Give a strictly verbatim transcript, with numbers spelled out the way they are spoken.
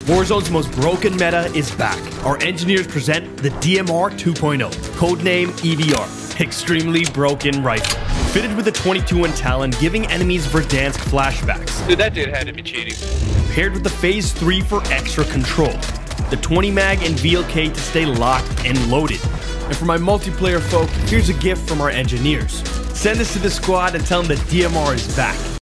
Warzone's most broken meta is back. Our engineers present the D M R two point oh, codename E B R, Extremely Broken Rifle. Fitted with a twenty-two inch Talon, giving enemies Verdansk flashbacks. Dude, that dude had to be cheating. Paired with the Phase three for extra control. The twenty mag and V L K to stay locked and loaded. And for my multiplayer folk, here's a gift from our engineers. Send this to the squad and tell them that D M R is back.